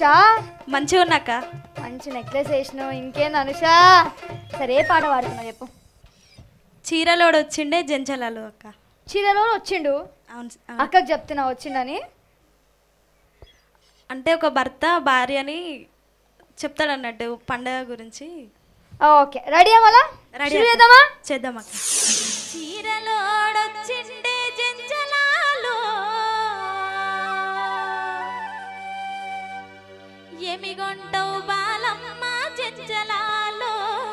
అనుషా? మంచిగా ఉన్నాక. మంచి నెక్లెస్ వేసినావు. ఇంకేంది అనుషా? సరే ఏ పాట పాడుతున్నావు చెప్పు. చీరలోడు వచ్చిండే జంచలాలు అక్క. చీరలో వచ్చిండు? అవును అక్కకు చెప్తున్నావు వచ్చిందని. అంటే ఒక భర్త భార్యని చెప్తాడు అన్నట్టు పండగ గురించి. ఓకే రెడీయా? మళ్ళా రెడీ చేద్దామా? చేద్దాం అక్క. చీరలోడొచ్చిండే జంచలాలు ఎమిగొంటవు బాలమ్మ జంచలాలు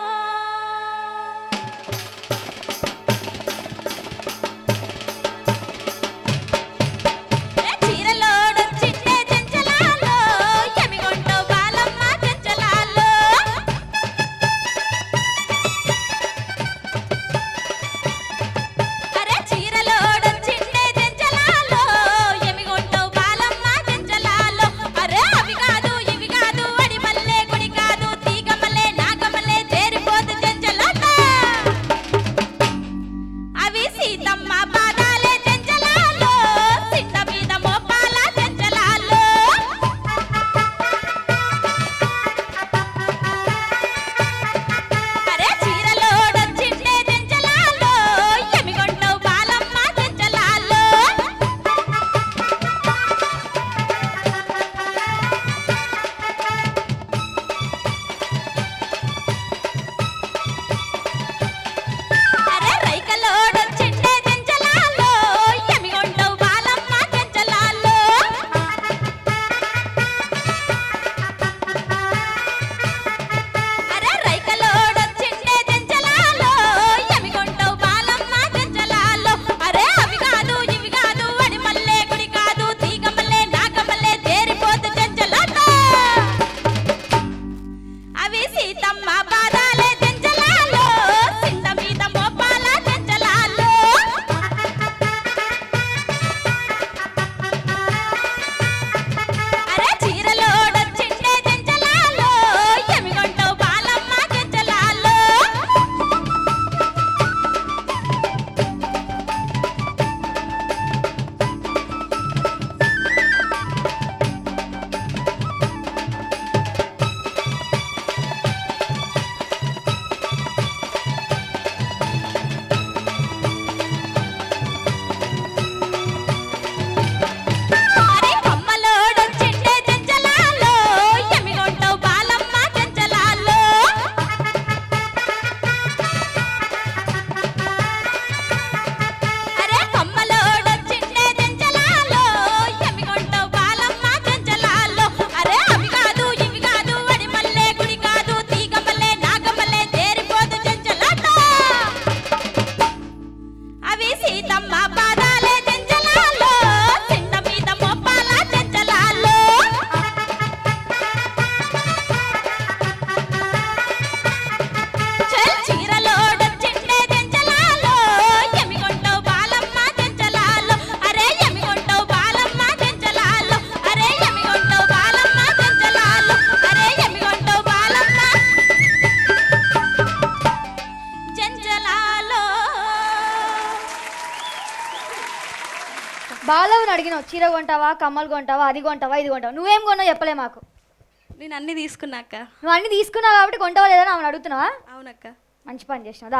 బాలవుని అడిగినావు చీర కొంటావా, కమ్మలు కొంటావా, అది కొంటావా, ఇది కొంటావా. నువ్వేం కొన్నావు చెప్పలే మాకు. నేను అన్ని తీసుకున్నాక. నువ్వు అన్ని తీసుకున్నావు కాబట్టి కొంటావా లేదా ఆమెను అడుగుతున్నావా? అవునక్క. మంచి పని చేసినావు. దా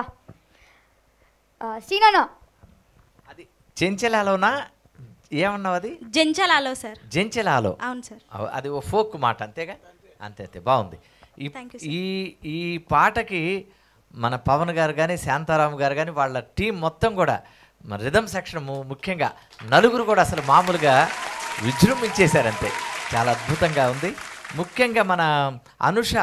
శ్రీనాన్న, అది చెంచలాలోనా ఏమన్నావు? అది జంచలాలో సార్. జంచలాలో. అవును సార్. అది ఓ ఫోక్ మాట అంతేగా? అంతే అంతే బాగుంది. ఈ ఈ పాటకి మన పవన్ గారు కానీ శాంతారాం గారు కానీ వాళ్ళ టీం మొత్తం కూడా మన రిథమ్ సెక్షన్ ముఖ్యంగా నలుగురు కూడా అసలు మామూలుగా విజృంభించేశారంతే. చాలా అద్భుతంగా ఉంది. ముఖ్యంగా మన అనుష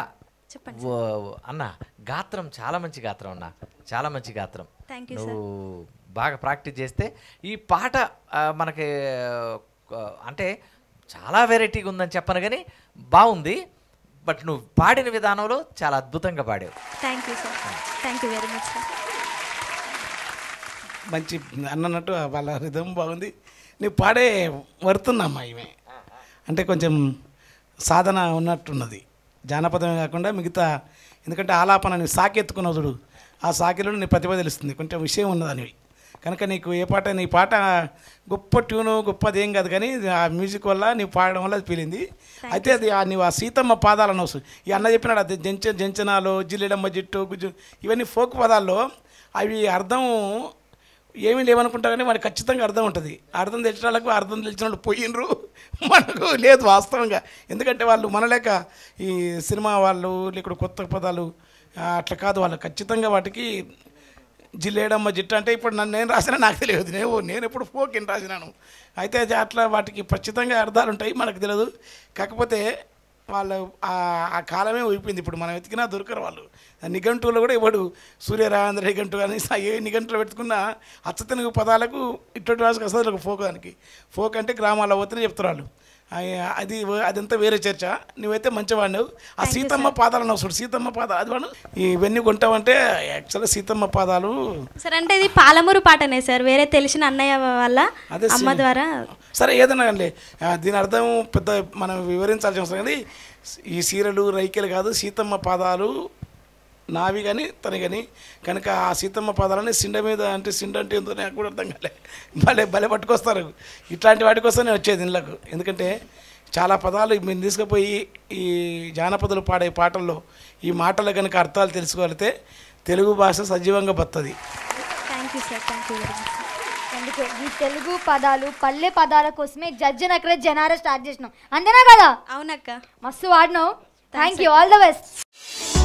అన్న గాత్రం చాలా మంచి గాత్రం అన్న, చాలా మంచి గాత్రం. నువ్వు బాగా ప్రాక్టీస్ చేస్తే ఈ పాట మనకి అంటే చాలా వెరైటీగా ఉందని చెప్పను కానీ బాగుంది. బట్ నువ్వు పాడిన విధానంలో చాలా అద్భుతంగా పాడావు. Thank you sir. Thank you very much sir. మంచి అన్నట్టు వాళ్ళ రిథమ్ బాగుంది. నువ్వు పాడే వర్తున్నామ్మా ఇవే అంటే కొంచెం సాధన ఉన్నట్టున్నది. జానపదమే కాకుండా మిగతా, ఎందుకంటే ఆలాపన నువ్వు సాకెత్తుకున్నావు చూడు, ఆ సాకిలో నీ ప్రతిభ తెలుస్తుంది. కొంచెం విషయం ఉన్నది అనేవి కనుక నీకు ఏ పాట నీ పాట గొప్ప ట్యూను గొప్పది ఏం కాదు, కానీ ఆ మ్యూజిక్ వల్ల నీవు పాడడం వల్ల అది పీలింది. అయితే అది నీవు ఆ సీతమ్మ పాదాలను వస్తుంది. ఈ అన్న చెప్పినాడు అది జంచనాలు, జిల్లెడమ్మ జిట్టు, గుజ్జు, ఇవన్నీ ఫోక్ పదాల్లో అవి అర్థం ఏమీ లేవనుకుంటా, కానీ మనకి ఖచ్చితంగా అర్థం ఉంటుంది. అర్థం తెలిసిన వాళ్ళకు అర్థం తెలిసిన వాళ్ళు పోయినరు, మనకు లేదు వాస్తవంగా. ఎందుకంటే వాళ్ళు మనలేక ఈ సినిమా వాళ్ళు లేకుండా కొత్త పదాలు అట్లా కాదు, వాళ్ళు ఖచ్చితంగా వాటికి జిల్లేడమ్మ జిట్టు అంటే ఇప్పుడు నేను రాసినా నాకు తెలియదు, నేను ఎప్పుడు ఫోక్ రాసినాను. అయితే అది అట్లా వాటికి ఖచ్చితంగా అర్థాలు ఉంటాయి, మనకు తెలియదు. కాకపోతే వాళ్ళు ఆ కాలమే అయిపోయింది. ఇప్పుడు మనం వెతికినా దొరకరు వాళ్ళు. నిఘంటువులో కూడా ఎవడు సూర్యరాజేంద్ర నిఘంటు కానీ ఏ నిఘంటులో పెట్టుకున్న అచ్చతెనుగు పదాలకు ఇటువంటి రాసుకు అసలు ఫోక్ దానికి. ఫోక్ అంటే గ్రామాల్లో పోతేనే చెప్తారు వాళ్ళు. అదంతా వేరే చర్చ. నువ్వైతే మంచివాడినావు. ఆ సీతమ్మ పాదాలు చూడు, సీతమ్మ పాదాలు అది వాడు ఇవన్నీ కొంటావంటే యాక్చువల్గా సీతమ్మ పాదాలు సార్. అంటే ఇది పాలమూరు పాటనే సార్, వేరే తెలిసిన అన్నయ్య వల్ల అమ్మ ద్వారా. సరే ఏదన్నా కానీ దీని అర్థం పెద్ద మనం వివరించాల్సిన అవసరం. కానీ ఈ సీరలు రైకెలు కాదు, సీతమ్మ పాదాలు నావి కానీ తను కానీ. కనుక ఆ సీతమ్మ పదాలని సిండ మీద అంటే సిండ అంటే ఏందో నాకు కూడా అర్థం కాలే, భలే పట్టుకొస్తారు. ఇట్లాంటి వాటి కోసమే వచ్చేది ఇళ్ళకు. ఎందుకంటే చాలా పదాలు మేము తీసుకుపోయి ఈ జానపదులు పాడే పాటల్లో ఈ మాటలు కనుక అర్థాలు తెలుసుకోగలిగితే తెలుగు భాష సజీవంగా బతుంది. Thank you sir, thank you very much. అందుకే ఈ తెలుగు పదాలు పల్లె పదాల కోసమే జడ్జి అక్కడ జనారా స్టార్ట్ చేసినాం, అంతేనా కదా? అవునక్క, మస్తు వాడినావు. Thank you, all the best.